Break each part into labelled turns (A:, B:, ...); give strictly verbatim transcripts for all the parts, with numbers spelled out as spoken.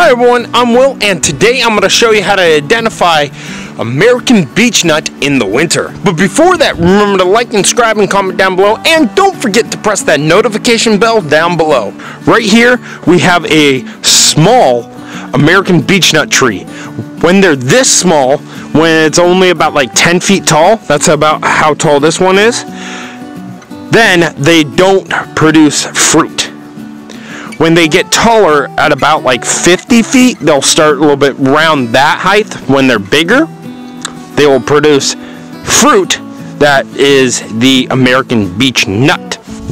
A: Hi everyone, I'm Will, and today I'm going to show you how to identify American beech nut in the winter. But before that, remember to like and subscribe and comment down below, and don't forget to press that notification bell down below. Right here, we have a small American beech nut tree. When they're this small, when it's only about like ten feet tall, that's about how tall this one is, then they don't produce fruit. When they get taller at about like fifty feet, they'll start a little bit around that height. When they're bigger, they will produce fruit that is the American beech nut.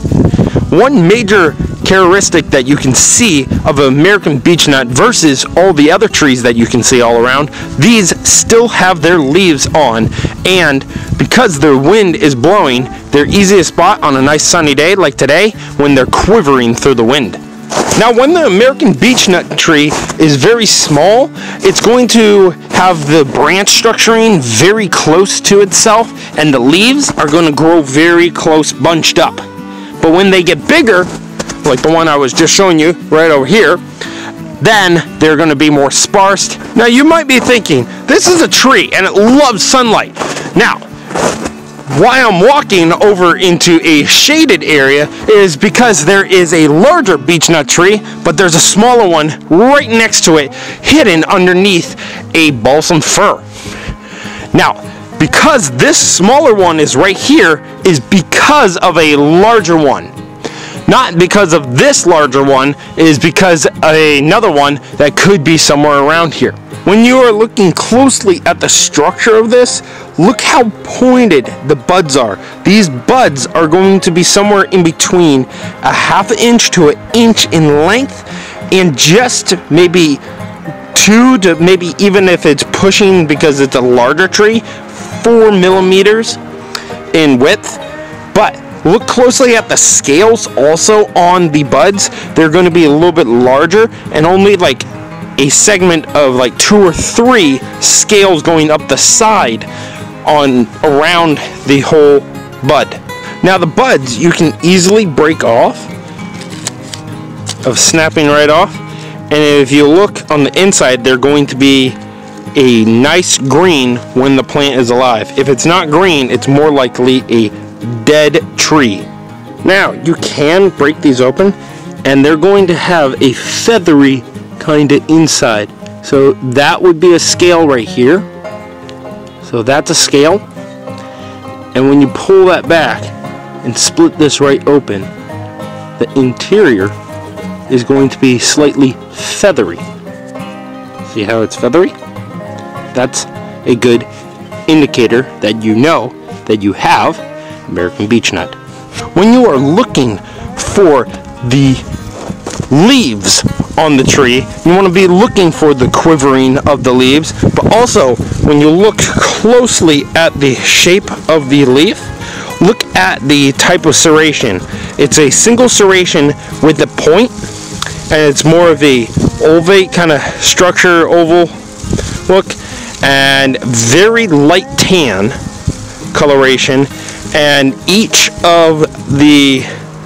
A: One major characteristic that you can see of an American beech nut versus all the other trees that you can see all around, these still have their leaves on, and because their wind is blowing, they're easiest spot on a nice sunny day like today when they're quivering through the wind. Now, when the American beech nut tree is very small, it's going to have the branch structuring very close to itself, and the leaves are going to grow very close, bunched up. But when they get bigger, like the one I was just showing you right over here, then they're going to be more sparse. Now, you might be thinking, this is a tree and it loves sunlight. Now, why I'm walking over into a shaded area is because there is a larger beech nut tree, but there's a smaller one right next to it, hidden underneath a balsam fir. Now, because this smaller one is right here is because of a larger one. Not because of this larger one, is because another one that could be somewhere around here. When you are looking closely at the structure of this, look how pointed the buds are. These buds are going to be somewhere in between a half an inch to an inch in length, and just maybe two to maybe, even if it's pushing because it's a larger tree, four millimeters in width. But look closely at the scales also on the buds. They're going to be a little bit larger, and only like a segment of like two or three scales going up the side on around the whole bud. Now, the buds you can easily break off, of snapping right off, and if you look on the inside, they're going to be a nice green when the plant is alive. If it's not green, it's more likely a dead tree. Now, you can break these open, and they're going to have a feathery kind of inside. So that would be a scale right here. So that's a scale. And when you pull that back and split this right open, the interior is going to be slightly feathery. See how it's feathery? That's a good indicator that you know that you have American beech nut. When you are looking for the leaves on the tree, you want to be looking for the quivering of the leaves, but also when you look closely at the shape of the leaf, look at the type of serration. It's a single serration with a point, and it's more of a ovate kind of structure, oval look, and very light tan coloration, and each of the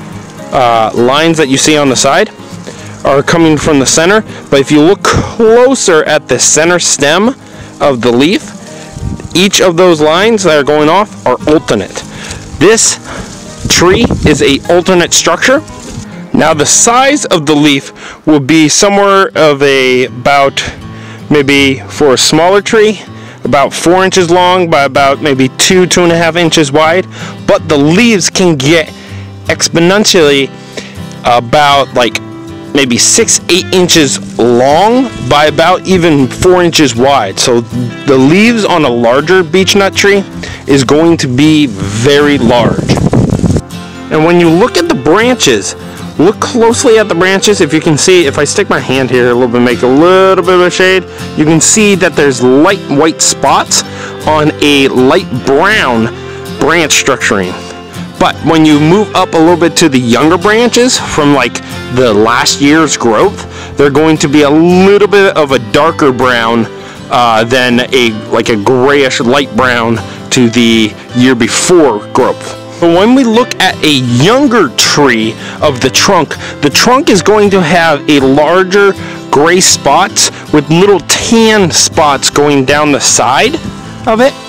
A: uh, lines that you see on the side are coming from the center. But if you look closer at the center stem of the leaf, each of those lines that are going off are alternate. This tree is a alternate structure. Now, the size of the leaf will be somewhere of a about, maybe for a smaller tree, about four inches long by about maybe two, two and a half inches wide. But the leaves can get exponentially about like maybe six, eight inches long by about even four inches wide. So the leaves on a larger beech nut tree is going to be very large. And when you look at the branches, look closely at the branches. If you can see, if I stick my hand here a little bit, make a little bit of a shade, you can see that there's light white spots on a light brown branch structuring. But when you move up a little bit to the younger branches from like the last year's growth, they're going to be a little bit of a darker brown uh, than a like a grayish light brown to the year before growth. But when we look at a younger tree of the trunk, the trunk is going to have a larger gray spots with little tan spots going down the side of it.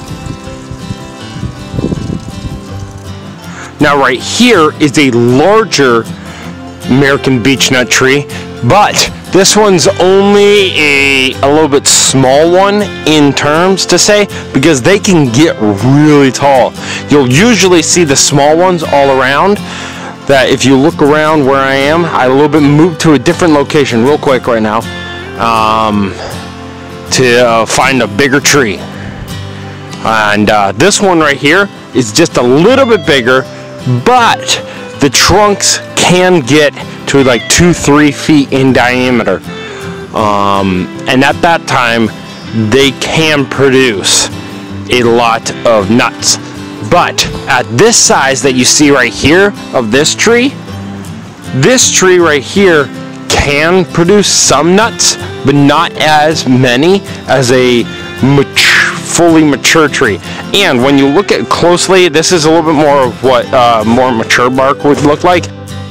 A: Now right here is a larger American beechnut tree, but this one's only a, a little bit small one in terms to say, because they can get really tall. You'll usually see the small ones all around. That if you look around where I am, I a little bit moved to a different location real quick right now um, to uh, find a bigger tree. And uh, this one right here is just a little bit bigger, but the trunks can get to like two, three feet in diameter. Um, and at that time, they can produce a lot of nuts. But at this size that you see right here of this tree, this tree right here can produce some nuts, but not as many as a mature, fully mature tree. And when you look at it closely, this is a little bit more of what uh, more mature bark would look like.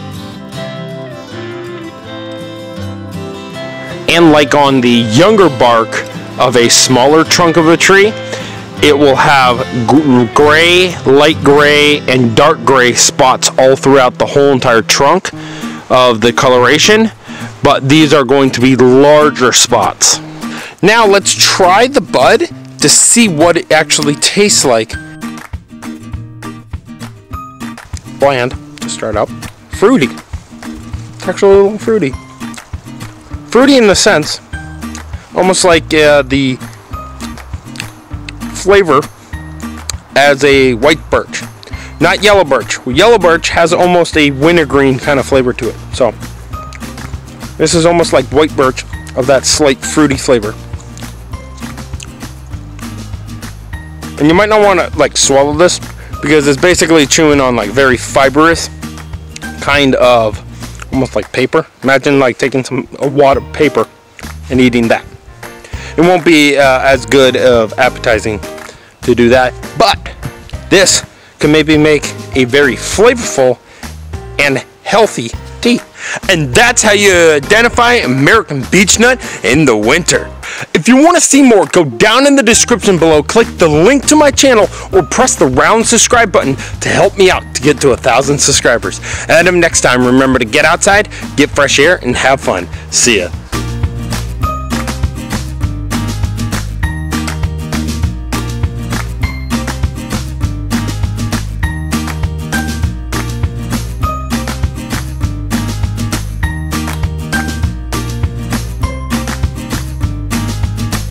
A: And like on the younger bark of a smaller trunk of a tree, it will have gray, light gray, and dark gray spots all throughout the whole entire trunk of the coloration, but these are going to be larger spots. Now let's try the bud to see what it actually tastes like. Bland to start out. Fruity. It's actually a little fruity. Fruity in the sense, almost like uh, the flavor as a white birch, not yellow birch. Yellow birch has almost a wintergreen kind of flavor to it. So this is almost like white birch of that slight fruity flavor. And you might not want to like swallow this because it's basically chewing on like very fibrous kind of almost like paper. Imagine like taking some a wad of paper and eating that. It won't be uh, as good of appetizing to do that, but this can maybe make a very flavorful and healthy tea. And that's how you identify American beechnut in the winter. If you want to see more, go down in the description below, click the link to my channel, or press the round subscribe button to help me out to get to a thousand subscribers. And until next time, remember to get outside, get fresh air, and have fun. See ya.